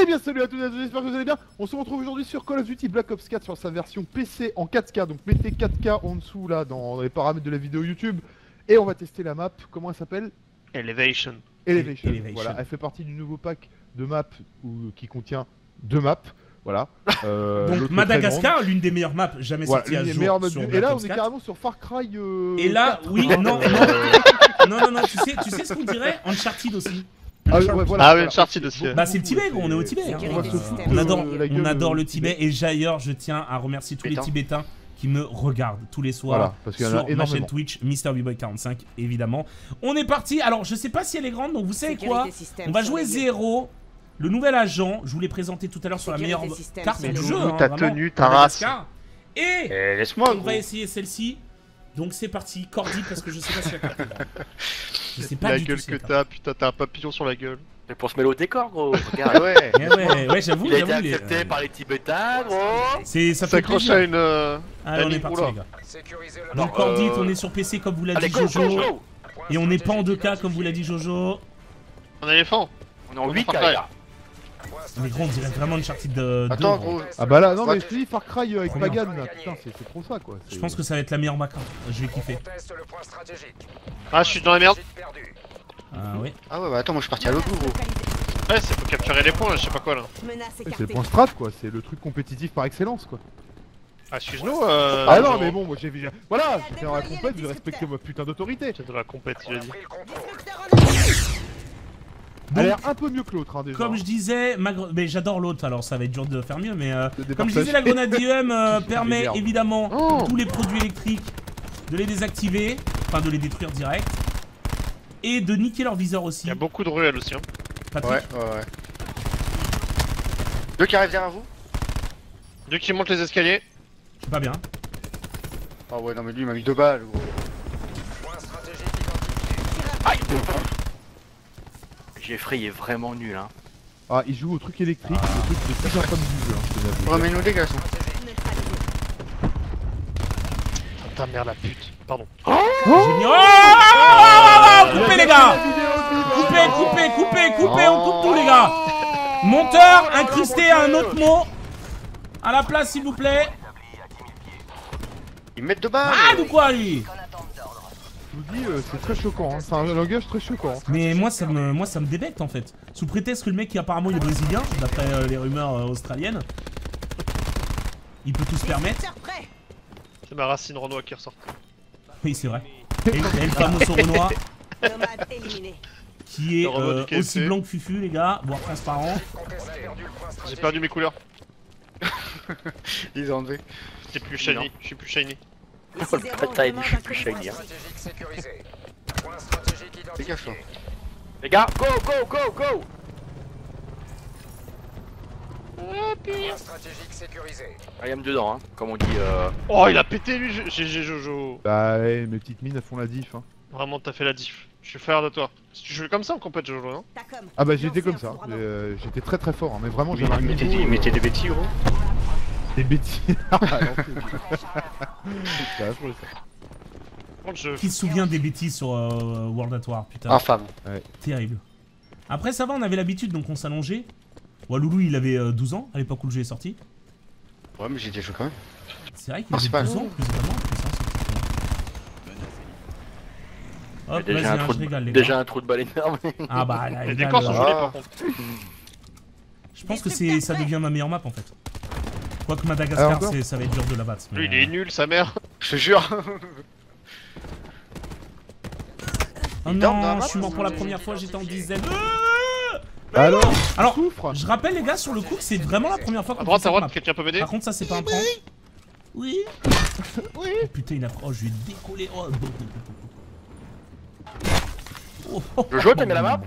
Eh bien salut à tous et à tous, j'espère que vous allez bien. On se retrouve aujourd'hui sur Call of Duty Black Ops 4 sur sa version PC en 4K. Donc mettez 4K en dessous là dans les paramètres de la vidéo YouTube. Et on va tester la map, comment elle s'appelle? Elevation. Elevation. Voilà, elle fait partie du nouveau pack de maps qui contient 2 maps. Voilà. Donc Madagascar, l'une des meilleures maps jamais voilà, sorties à jour sur et Black là Ops on est 4. carrément sur Far Cry Et là, 4. oui, non, tu sais ce qu'on dirait? Uncharted aussi. Ah oui, ouais, voilà, Ah oui, Uncharted aussi. Bah c'est le Tibet, on est au Tibet. Hein. On adore le Tibet et d'ailleurs je tiens à remercier tous les Tibétains qui me regardent tous les soirs voilà, parce qu'il y en a sur ma chaîne Twitch, MrBboy45 évidemment. On est parti, alors je sais pas si elle est grande, donc vous savez quoi? On va jouer Zéro, le nouvel agent, je vous l'ai présenté tout à l'heure sur la meilleure carte du jeu. Ta tenue, ta race. Et laisse-moi, on va essayer celle-ci. Donc c'est parti, Cordy parce que je sais pas si la carte est grande. Je sais pas la du gueule tout que t'as, putain, t'as un papillon sur la gueule. Mais pour se mêler au décor, gros. Regarde, ouais. Ouais, j'avoue. Il a été accepté par les Tibétains, gros. Ça s'accroche à une. Allez, on est parti, les gars. Donc, Cordy, on est sur PC comme vous l'a dit Jojo. Et on n'est pas en 2K comme vous l'a dit Jojo. Un éléphant. On est en 8K, les gars. Mais gros, on dirait vraiment Uncharted 2. Attends, gros. Ah bah là, non, mais je te dis Far Cry avec Pagan là. Putain, c'est trop ça quoi. Je pense que ça va être la meilleure map. Je vais kiffer. Ah, je suis dans la merde. Ah ouais. Ah ouais, bah attends, moi je suis parti à l'autre bout, gros. Ouais, c'est pour capturer les points, je sais pas quoi là. C'est le point strat quoi, c'est le truc compétitif par excellence quoi. Ah, excuse-nous. Ah non, mais bon, moi j'ai vu. Voilà, j'étais dans la compète, je respectais ma putain d'autorité. C'est de la compète, il a dit. Elle a l'air un peu mieux que l'autre, hein, déjà. Comme je disais, mais j'adore l'autre, alors ça va être dur de faire mieux, mais comme je disais, la grenade IEM permet évidemment tous les produits électriques de les désactiver, enfin de les détruire direct, et de niquer leur viseur aussi. Il y a beaucoup de ruelles aussi. Hein. Patrick. Ouais. Deux qui arrivent derrière vous. Deux qui montent les escaliers. C'est pas bien. Ah ouais, non, mais lui il m'a mis 2 balles, gros. Aïe. Jeffrey il est vraiment nul, hein. Ah, il joue au truc électrique, le truc le plus infâme du jeu, hein, je te l'avoue. Remets-nous des gars, Putain, merde, la pute. Pardon. Coupez les gars. Coupez, on coupe tout les gars. Monteur, incrusté à un autre mot. À la place s'il vous plaît. Ils mettent 2 balles. Ah, de quoi lui? Je vous dis, c'est très choquant, hein. C'est un langage très choquant. Hein. Mais moi ça me débecte en fait. Sous prétexte que le mec qui apparemment il est brésilien, d'après les rumeurs australiennes, il peut tout se permettre. C'est ma racine Renoir qui ressort. Oui c'est vrai. Et le famoso Renoir qui est aussi blanc que Fufu les gars, voire transparent. J'ai perdu mes couleurs. Ils ont enlevé. J'étais plus shiny, je suis plus shiny. Oh le bataille, je suis plus shiny, hein. Dégage-toi. Les gars, go. I am dedans, hein, comme on dit. Oh, il a pété lui, GG Jojo. Bah ouais, mes petites mines elles font la diff, hein. Vraiment, t'as fait la diff. Je suis fier de toi. Tu jouais comme ça en compète, Jojo, non? Ah bah j'étais comme ça, j'étais très fort, hein. Mais vraiment j'avais un niveau... Ils mettaient des bêtises, gros. Des bêtises. Qui se souvient des bêtises sur World at War, putain. Infâme. Ouais. Terrible. Après ça va, on avait l'habitude donc on s'allongeait. Loulou il avait 12 ans à l'époque où le jeu est sorti. Ouais, mais j'étais chaud quand même. C'est vrai qu'il avait 12 ans, plus vraiment. Hop, vas-y, je régale les gars. Déjà un trou de balle énorme. Ah bah là, Les décors sont jolis par contre. Je pense que ça devient ma meilleure map en fait. Quoique Madagascar, ça va être dur de la battre. Lui, il est nul, sa mère. Je te jure. Oh non, je suis mort pour la première fois, j'étais en dizaine. Alors, je rappelle les gars sur le coup que c'est vraiment la première fois qu'on fait ça. À droite, quelqu'un peut m'aider? Par contre, ça c'est pas un prank. Oui. Oui. Oh putain, il a... Oh, je vais décoller. Jojo, t'as mis la map?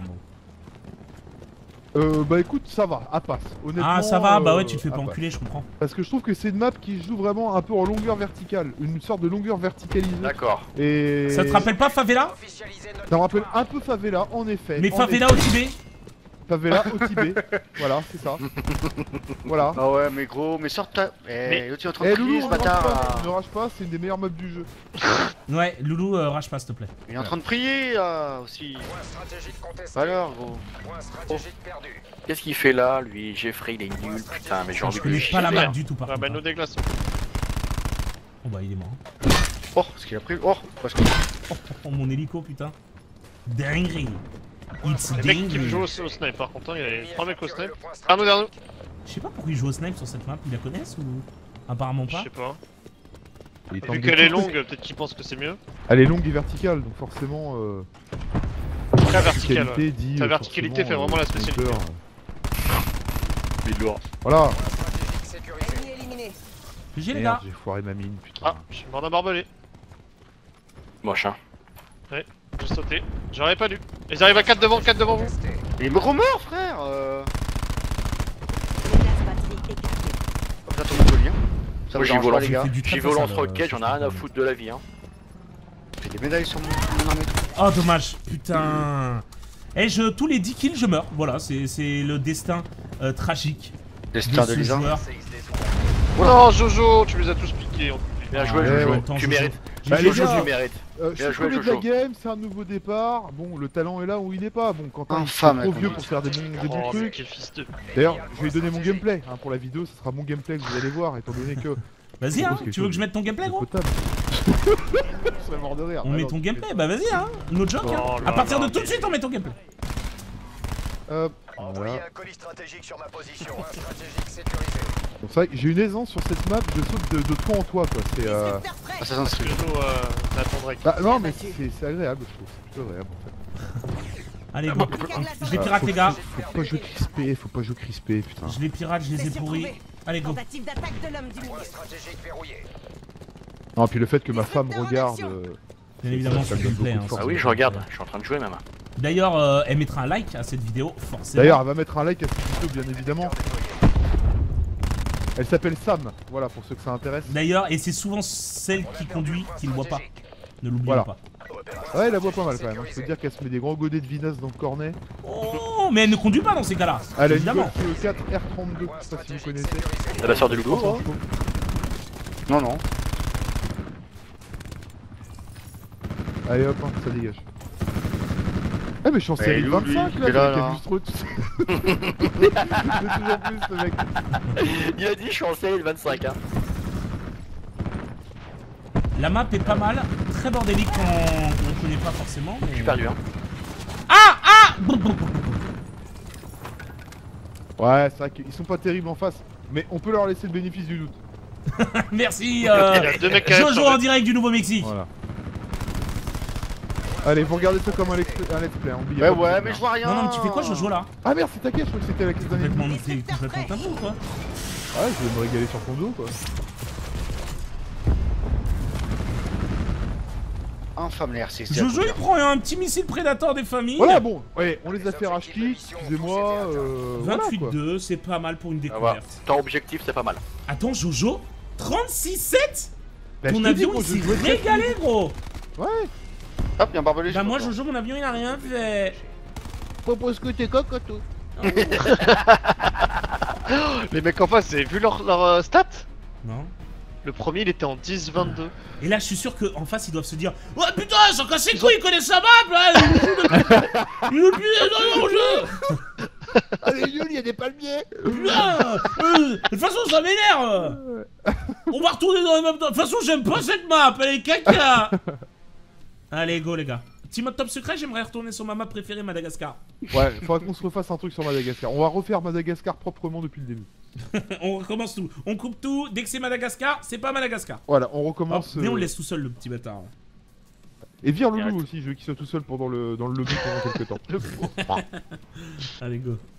Bah écoute, ça va, à passe. Honnêtement, ah ça va, bah ouais, tu te fais pas enculer, je comprends. Parce que je trouve que c'est une map qui joue vraiment un peu en longueur verticale, une sorte de longueur verticalisée. D'accord. Et... Ça te rappelle pas Favela? Ça me rappelle un peu Favela, en effet. Mais Favela au Tibet? Favela au Tibet. Voilà, c'est ça. Voilà. Ah ouais, mais gros, mais sors ta. Mais- Eh, tu es en train Eh de Loulou, prier ce on ne rage bâtard pas, là. ne rage pas, c'est une des meilleures maps du jeu. Ouais, Loulou, rage pas s'il te plaît. Il est en train de prier là aussi. Bah alors, gros. Qu'est-ce qu'il fait là, lui? Jeffrey, il est nul, putain, mais j'ai Je envie de connais lui pas la chier. map du tout par Ah contre. bah nous déglace. Oh bah il est mort. Oh, ce qu'il a pris. Oh, parce que. Oh mon hélico putain. Dinguerie. It's Les mecs qui me jouent dinguerie. au snipe par contre, hein, il y a 3 mecs au snipe. Arnaud derrière nous. Je sais pas pourquoi ils jouent au snipe sur cette map, ils la connaissent ou apparemment Je pas. sais pas. Il Vu tente qu'elle des est trucs. longue, peut-être qu'ils pensent que c'est mieux. Elle est longue et verticale, donc forcément. Très verticale. verticalité Ouais. dit. Ta verticalité fait vraiment la spécialité. sniper, Il est lourd. Voilà. GG les Merde, gars. j'ai foiré ma mine, putain. Ah, je suis mort d'un barbelé. Moche, hein. J'ai sauté. J'aurais pas dû. Ils arrivent à 4 devant vous. Il est gros mort, frère. J'attends mon collier. Ça Moi, vous j'y dérange vole pas, en les gars. fait du très J'y très vole en sale, roquette, j'en ai rien à foutre de la vie, hein. J'ai des médailles sur mon armée. Oh dommage, putain. Et tous les 10 kills je meurs. Voilà, c'est le destin tragique Destin de de ce Lisa. joueur. Non, Jojo, tu les as tous piqués. Bien joué, ouais, Jojo. en même temps, Tu Jojo. mérites. J'ai Bah, les Jojo, gars, tu mérites. Je Bien suis joué, premier de la Jojo. game, c'est un nouveau départ. Bon, le talent est là où il n'est pas. Bon, Quentin, il est Infâme, trop la vieux conduite. pour faire des bons Oh, mais trucs. quel fils de. D'ailleurs, je vais lui donner mon gameplay. Hein, pour la vidéo, ce sera mon gameplay que vous allez voir, étant donné que. Vas-y hein, quelque tu veux que chose je mette ton gameplay gros? potable. Je serais mort de rire. On met Alors, ton gameplay, bah vas-y hein, no joke hein. Oh là À partir là, de tout de mais- suite on met ton gameplay. Voilà. un colis stratégique sur ma position, un stratégique sécurisé. Donc, c'est vrai que j'ai une aisance sur cette map, je saute de toi en toi, quoi. C'est. Assassin's Creed. Jojo, Nathan Drake. Bah, non, mais c'est agréable, je trouve. C'est plutôt agréable, en fait. Allez go, je les pirate les gars. Faut pas jouer crispé, faut pas jouer crispé, putain. Je les pirate, je les ai pourris. Allez go. Tentative d'attaque de l'homme du milieu. Point stratégique verrouillé. Non, puis le fait que ma femme regarde. Bien évidemment ça sur le me donne gameplay. beaucoup de hein, force. Ah oui, je regarde. Je suis en train de jouer même. D'ailleurs, elle mettra un like à cette vidéo, forcément. D'ailleurs, elle va mettre un like à cette vidéo, bien évidemment. Elle s'appelle Sam, voilà, pour ceux que ça intéresse. D'ailleurs, et c'est souvent celle qui conduit qui ne voit pas. Ne l'oublions Voilà. pas. Ouais, elle la voit pas mal quand même. Hein. Je peux dire qu'elle se met des grands godets de vinasse dans le cornet. Oh, mais elle ne conduit pas dans ces cas-là. Elle a une Évidemment. Golf 4 R32, je sais pas si vous connaissez. C'est la sœur de Ludo. Oh, oh. Non, non. Allez hop, hein, ça dégage. Ah mais je suis en Eh, série Lou, 25 lui, là, il est là, le mec là. abuse trop. Il fait toujours plus ce mec. Il a dit, je suis en série de 25, hein. La map est pas mal, très bordélique quand on ne connaît pas forcément. Mais... Je suis perdu, hein. Ah Ouais, c'est vrai qu'ils sont pas terribles en face, mais on peut leur laisser le bénéfice du doute. Merci Il y a 2 mecs qui arrivent Jojo sur en le- direct du Nouveau-Mexique. Voilà. Allez, vous regardez ça comme un let's play, hein, oubliez Ouais, pas de ouais, faire mais ça. je vois rien. Non, non, mais tu fais quoi Jojo là? Ah merde, c'est taquet, je crois que c'était la caisse d'un ennemi. Complètement tabou quoi. Ouais, je vais me régaler sur ton dos quoi. Infâme les RC. Jojo il prend un petit missile prédateur des familles. Voilà, bon, ouais, on les a fait rage-click, excusez-moi, voilà, quoi. 28-2, c'est pas mal pour une Ah, voilà. découverte. Ton objectif, c'est pas mal. Attends Jojo 36-7. Bah, Ton je te dis, avion moi, il je s'est jouais très régalé gros. Ouais. Hop, y'a un barbelé. Bah moi Jojo mon avion il a rien fait. Pas parce que t'es cocotte. Les mecs en face, vous avez vu leur stats? Non. Le premier, il était en 10-22. Et là je suis sûr qu'en face ils doivent se dire oh putain ils sont cassés les couilles, ils connaissent sa map là. Ils nous pillent dans le jeu. Allez, Lyon, il y a des palmiers. Putain de toute façon ça m'énerve. On va retourner dans la map. De toute façon j'aime pas cette map, elle est caca. Allez go les gars. Petit mode top secret, j'aimerais retourner sur ma map préférée Madagascar. Ouais, faudra qu'on se refasse un truc sur Madagascar. On va refaire Madagascar proprement depuis le début. On recommence tout, on coupe tout, dès que c'est Madagascar, c'est pas Madagascar. Voilà, on Hop, recommence. mais on le laisse tout seul le petit bâtard. Et vire Loulou aussi, je veux qu'il soit tout seul dans le lobby pendant quelques temps. Allez go.